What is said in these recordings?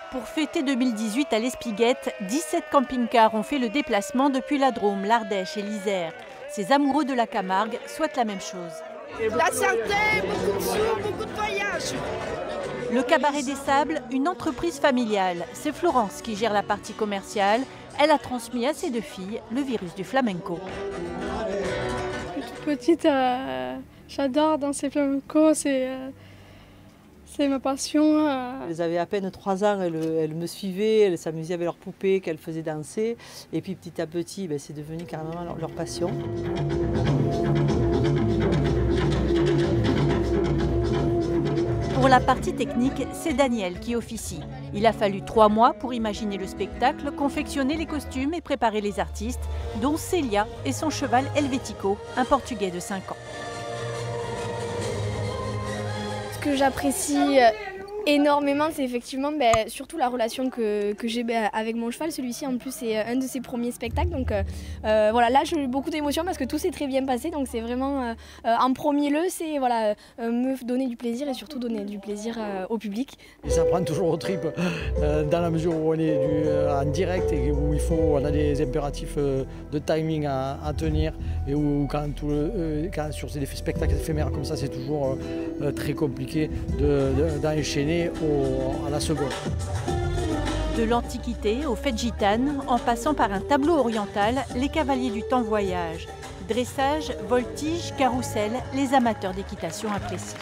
Pour fêter 2018 à l'Espiguette, 17 camping-cars ont fait le déplacement depuis la Drôme, l'Ardèche et l'Isère. Ces amoureux de la Camargue souhaitent la même chose. La santé, beaucoup de sous, beaucoup de voyages. Le Cabaret des Sables, une entreprise familiale. C'est Florence qui gère la partie commerciale. Elle a transmis à ses deux filles le virus du flamenco. Toute petite, j'adore danser flamenco, c'est ma passion. Elles avaient à peine 3 ans, elles me suivaient, elles s'amusaient avec leurs poupées qu'elles faisaient danser. Et puis petit à petit, c'est devenu carrément leur passion. Pour la partie technique, c'est Daniel qui officie. Il a fallu 3 mois pour imaginer le spectacle, confectionner les costumes et préparer les artistes, dont Célia et son cheval Helvético, un Portugais de 5 ans. Ce que j'apprécie énormément, c'est effectivement surtout la relation que j'ai avec mon cheval. Celui-ci en plus c'est un de ses premiers spectacles, donc voilà, là j'ai eu beaucoup d'émotions parce que tout s'est très bien passé, donc c'est vraiment en premier lieu, c'est voilà, me donner du plaisir et surtout donner du plaisir au public. Ça prend toujours aux tripes dans la mesure où on est en direct et où on a des impératifs de timing à tenir, et où quand sur des spectacles éphémères comme ça, c'est toujours très compliqué d'enchaîner à la seconde. De l'Antiquité aux fêtes gitanes, en passant par un tableau oriental, les cavaliers du temps voyagent. Dressage, voltige, carrousel, les amateurs d'équitation apprécient.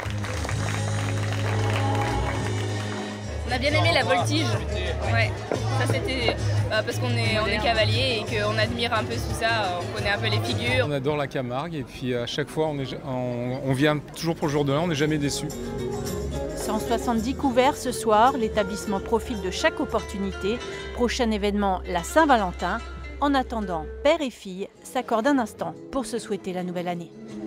On a bien aimé la voltige. Ouais. Ça c'était parce qu'on est cavalier et qu'on admire un peu tout ça, on connaît un peu les figures. On adore la Camargue et puis à chaque fois on vient toujours pour le jour de l'an, on n'est jamais déçus. 170 couverts ce soir, l'établissement profite de chaque opportunité. Prochain événement, la Saint-Valentin. En attendant, père et fille s'accordent un instant pour se souhaiter la nouvelle année.